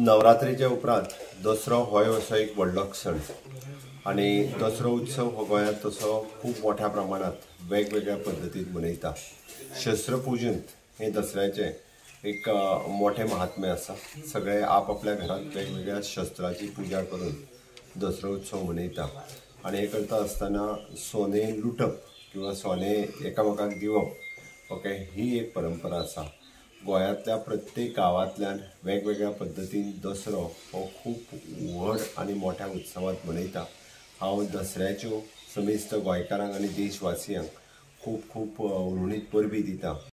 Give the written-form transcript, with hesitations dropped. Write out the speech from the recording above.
नवरात्रीच्या उपरांत दसरो हो असो एक व्हडलो सण आणि दसरो उत्सव हो गोंयांत तसो खूब मोठ्या प्रमाणात वेगवेगळ्या पद्दतीन मनयता। शस्त्रपूजन हे दसऱ्याचे एक मोठे महात्म्य आसा। सगळे आपापल्या घरांत वेगवेगळ्या शस्त्राची पूजा करून दसरो उत्सव मनयता आणि हे करता आसतना सोने लुटप किंवा सोने एकामेकांक दिवप ओके ही एक परंपरा आसा। गोंयांतल्या प्रत्येक गांवांतल्यान वेगवेगळ्या पद्दतीन दसरो हो खूब व्हड आनी मोठ्या उत्सवांत मनयता। हांव दसऱ्याच्यो समेस्त गोंयकारांक आनी देशवासियांक खूब खूब उर्मित परबी दिता।